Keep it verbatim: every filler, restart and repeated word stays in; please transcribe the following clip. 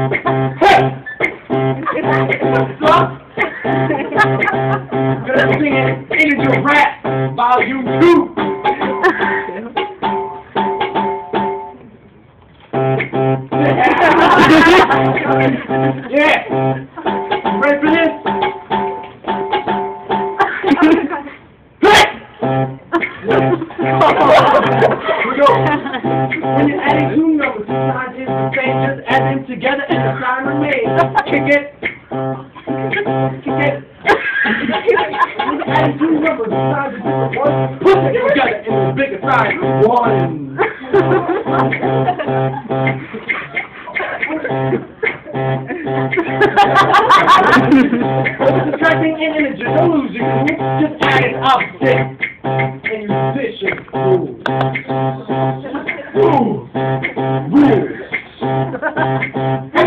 Suck. Gonna sing it Integer Rap Volume two. Yeah. Ready for this? Here we go. When you're adding two numbers, the sign is the same. Just add them together and the sign remains. Kick it. Kick it. When you're adding two numbers, the sign is different ones. Put them together in the bigger sign. One. Subtracting an integer, don't lose your cool. Just add an opposite. And musician rules. Rules. Rules.